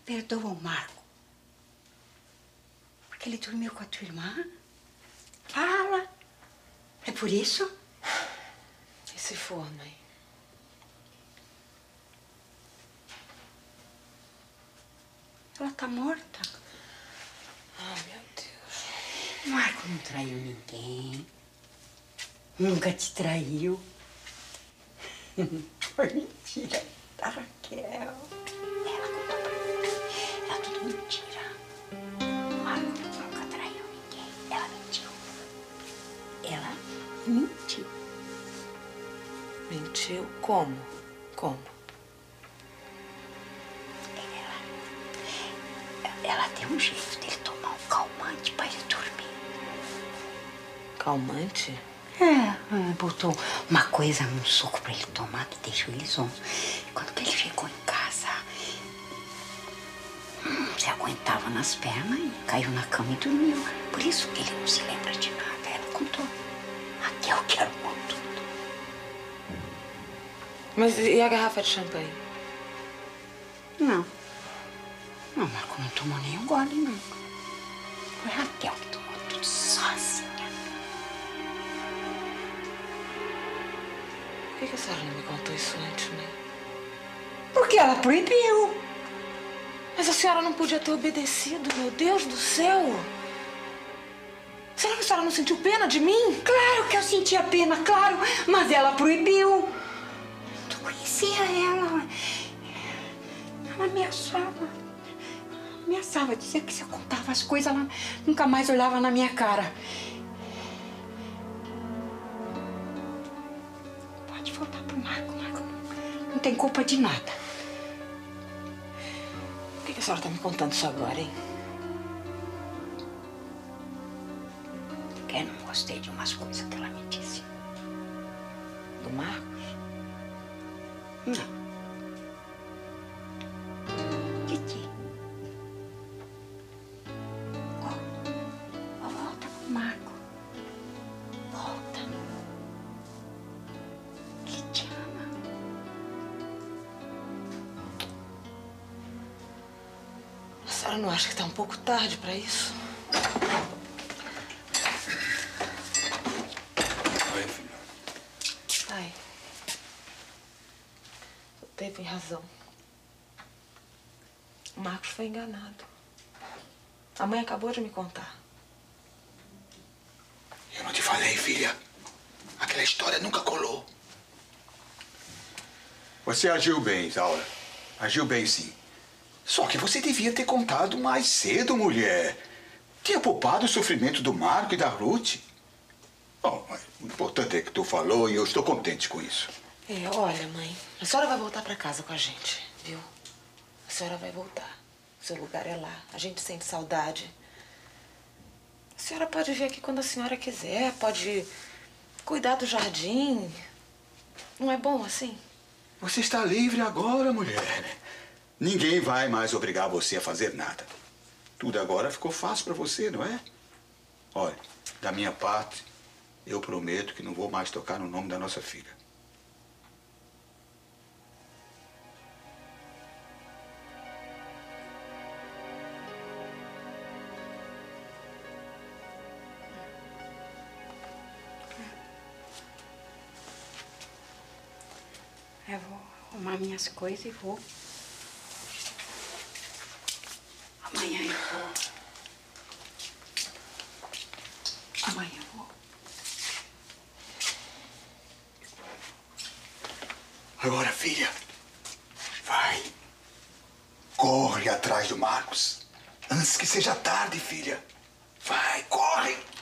perdoa o Marco. Porque ele dormiu com a tua irmã? Fala. É por isso? E se for, mãe? Ela tá morta. Ah, meu Deus. Marco não traiu ninguém. Nunca te traiu. Foi mentira da Raquel. Ela contou pra mim. É tudo mentira. Marco nunca traiu ninguém. Ela mentiu. Ela mentiu. Mentiu? Como? Como? Ela deu um jeito dele tomar um calmante pra ele dormir. Calmante? Botou uma coisa num suco pra ele tomar que deixou ele zonzo. Quando que ele chegou em casa, se aguentava nas pernas e caiu na cama e dormiu. Por isso que ele não se lembra de nada. Ela contou. Raquel que armou tudo. Mas e a garrafa de champanhe? Não. Não, Marco não tomou nenhum gole, não. Foi Raquel que tomou tudo sozinha. Por que a senhora não me contou isso antes, mãe? Porque ela proibiu. Mas a senhora não podia ter obedecido, meu Deus do céu! Será que a senhora não sentiu pena de mim? Claro que eu sentia pena, claro, mas ela proibiu. Tu conhecia ela. Ela ameaçava. Ameaçava, dizia que se eu contava as coisas, ela nunca mais olhava na minha cara. Pode voltar pro Marco. Marco não tem culpa de nada. Por que a senhora tá me contando isso agora, hein? Porque eu não gostei de umas coisas que ela me disse. Do Marcos? Não. Titi. Volta pro Marco. Volta. Ele te ama. A senhora não acha que tá um pouco tarde pra isso? Oi, filho. Pai, você teve razão. O Marcos foi enganado. A mãe acabou de me contar. Eu não te falei, filha. Aquela história nunca colou. Você agiu bem, Isaura. Agiu bem, sim. Só que você devia ter contado mais cedo, mulher. Tinha poupado o sofrimento do Marco e da Ruth. Bom, o importante é que tu falou e eu estou contente com isso. Olha, mãe, a senhora vai voltar pra casa com a gente, viu? A senhora vai voltar. Seu lugar é lá. A gente sente saudade. A senhora pode vir aqui quando a senhora quiser. Pode cuidar do jardim. Não é bom assim? Você está livre agora, mulher. Ninguém vai mais obrigar você a fazer nada. Tudo agora ficou fácil para você, não é? Olha, da minha parte, eu prometo que não vou mais tocar no nome da nossa filha. Eu vou arrumar minhas coisas e vou. Amanhã eu vou. Amanhã eu vou. Agora, filha, vai. Corre atrás do Marcos. Antes que seja tarde, filha. Vai, corre.